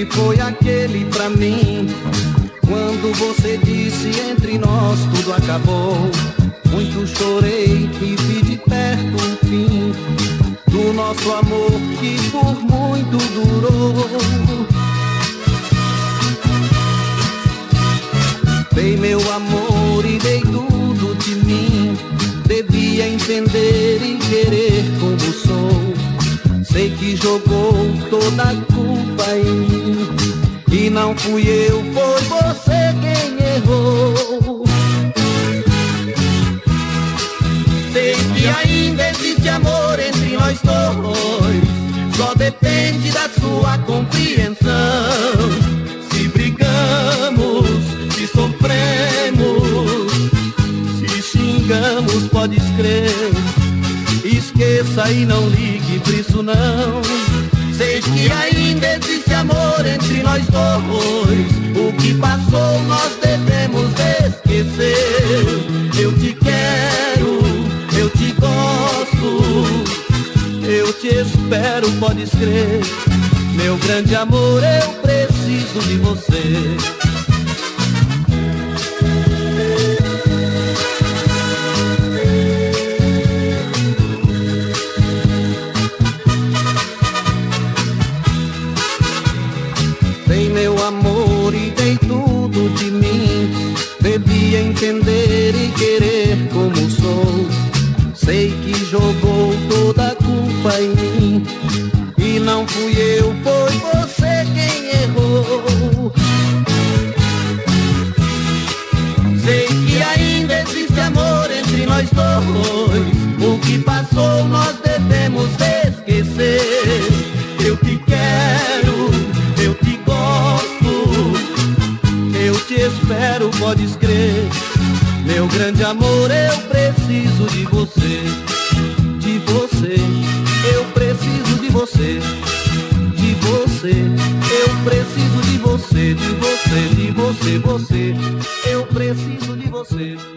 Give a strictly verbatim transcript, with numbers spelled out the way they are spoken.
beijo foi aquele pra mim? Quando você disse entre nós tudo acabou, muito chorei e vi de perto o fim do nosso amor que por muito durou. Dei meu amor e dei tudo de mim, devia entender e querer como sou. Sei que jogou toda a culpa em mim, e não fui eu, foi você quem errou. Sei que ainda existe amor entre nós dois, só depende da sua compreensão. Se brigamos, se sofremos, se xingamos, podes crer, esqueça e não ligue por isso não. Sei que ainda existe amor entre nós dois, o que passou nós devemos esquecer. Eu te quero, eu te gosto, eu te espero, podes crer. Meu grande amor, eu preciso de você. Dei meu amor e dei tudo de mim, devia entender e querer como sou. Sei que jogou toda a culpa em mim, e não fui eu, foi você quem errou. Sei que ainda existe amor entre nós dois, o que passou nós devemos esquecer. Eu te quero, eu te gosto, eu te espero, podes crer. Meu grande amor, eu preciso de você, de você, eu preciso de você, de você, eu preciso de você, de você, de você, você, eu preciso de você.